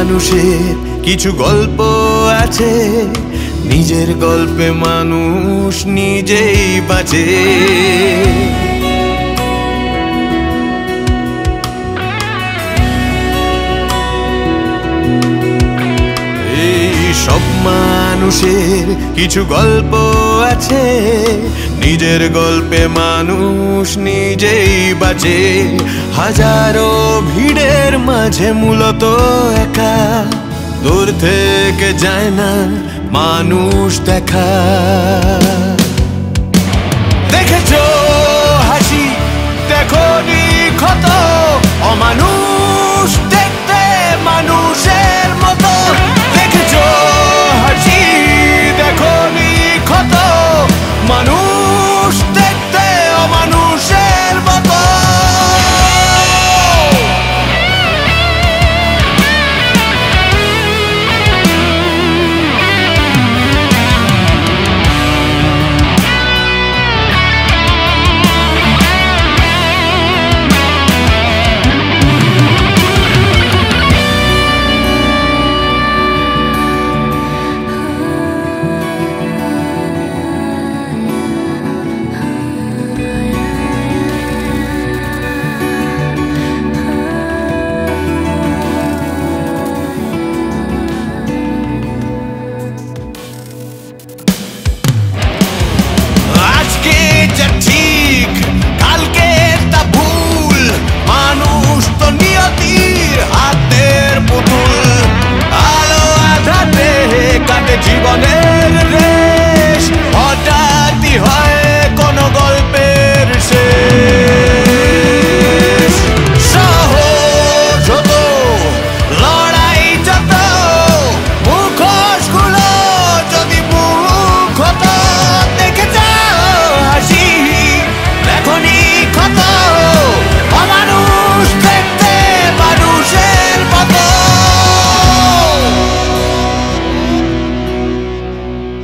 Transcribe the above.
মানুষের কিছু গল্প আছে, নিজের গল্পে মানুষ নিজেই বাঁচে। সব মানুষের কিছু গল্প আছে, নিজের গল্পে মানুষ নিজেই বাঁচে। হাজারো ভিড়ের মাঝে মূলত একা, দূর থেকে যায় না মানুষ দেখা। দেখেছো